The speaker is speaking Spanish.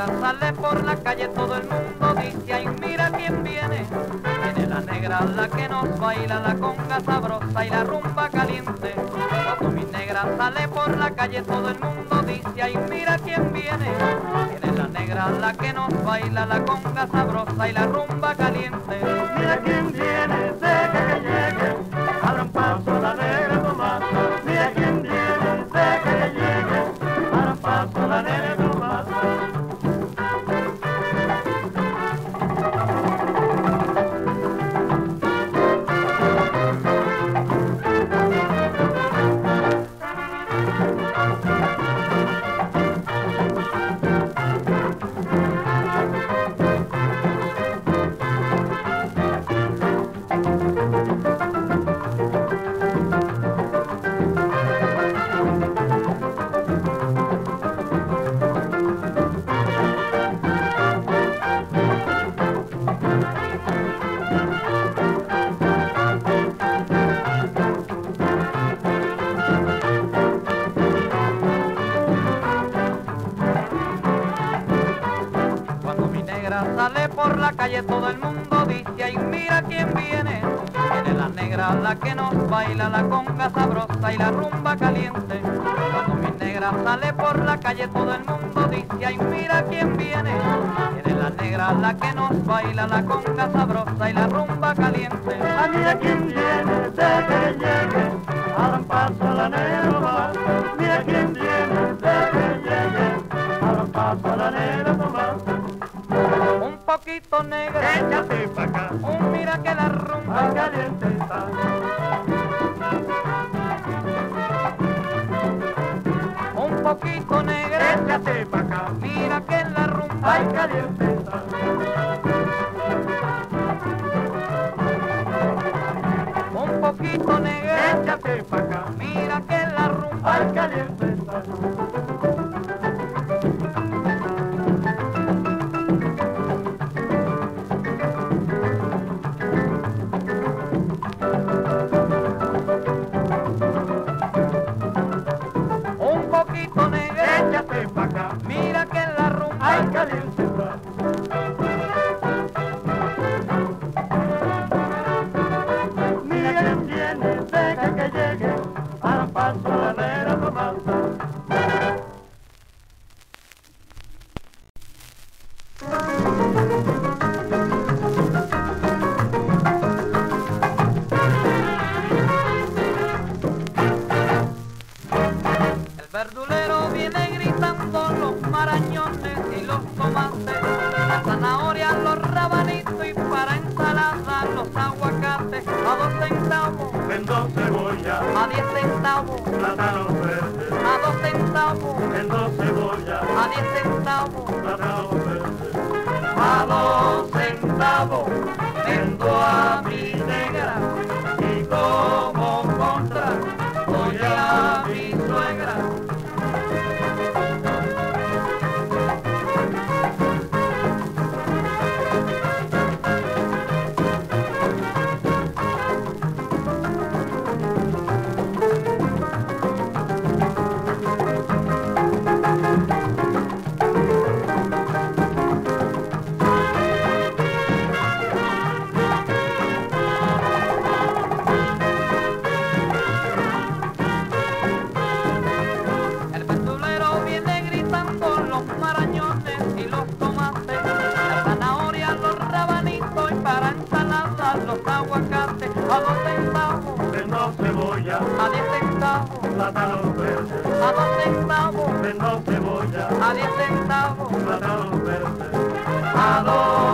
negra sale por la calle, todo el mundo dice, ay, mira quién viene. Viene la negra, la que nos baila la conga sabrosa y la rumba caliente. Cuando mi negra sale por la calle, todo el mundo dice, ay, mira quién viene. Viene la negra, la que nos baila la conga sabrosa y la rumba caliente. Mira quién viene, deja que llegue, abran paso a la negra nomás. Mira quién viene, deja que llegue, abran paso a la negra nomás. Sale por la calle, todo el mundo dice, ay, mira quién viene. Viene la negra, la que nos baila la conga sabrosa y la rumba caliente. Cuando mi negra sale por la calle, todo el mundo dice, ay, mira quién viene. Viene la negra, la que nos baila la conga sabrosa y la rumba caliente. Ah, mira quién viene, deja que llegue, abran paso a la negra nomás. Mira quién viene, deja que llegue, abran paso a la negra nomás. Un poquito negra, Échate pa' acá, mira que la rumba ay, caliente está. un poquito negra, Échate pa' acá, mira que la rumba ay, caliente está. un poquito negra, Échate pa' acá, mira que la rumba ay, caliente está. un poquito negra, Échate pa' acá, mira que la rumba ay, caliente está. Mira quién viene, deja que llegue, abran paso a la negra nomás. El verdulero viene gritando los marañones y los tomates, las zanahorias, los rabanitos y para ensalada los aguacates. A 2 centavos, Vendo cebolla, a 10 centavos, plátano verde. a 2 centavos, Vendo cebolla, a 10 centavos, plátano verde. a 2 centavos. Vendo a mi negra y como contra doy a mi suegra. El verdulero viene gritando los marañones y los tomates, las zanahorias, los rabanitos y para ensalada los aguacates. A 2 centavos, Vendo cebolla, a 10 centavos, plátano verde. a 2 centavos, Vendo cebolla, a 10 centavos, plátano verde. a 2